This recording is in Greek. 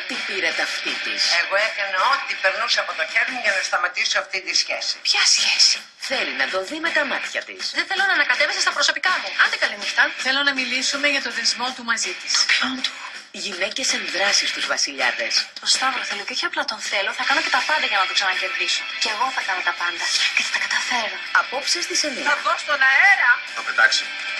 τι πήρε τα αυτή της. Εγώ έκανα ό,τι περνούσε από το χέρι μου για να σταματήσω αυτή τη σχέση. Ποια σχέση? Θέλει να τον δει με τα μάτια της. Δεν θέλω να ανακατεύεσαι στα προσωπικά μου. Άντε καληνύχτα. Θέλω να μιλήσουμε για το δεσμό του μαζί της. Ποιον του? Γυναίκες εν δράση στους βασιλιάδες. Το Σταύρο θέλω και όχι απλά τον θέλω, θα κάνω και τα πάντα για να το ξανακερδίσω. Και εγώ θα κάνω τα πάντα. Και θα τα καταφέρω. Απόψε στις 9. Θα βγω στον αέρα. Θα πετάξει.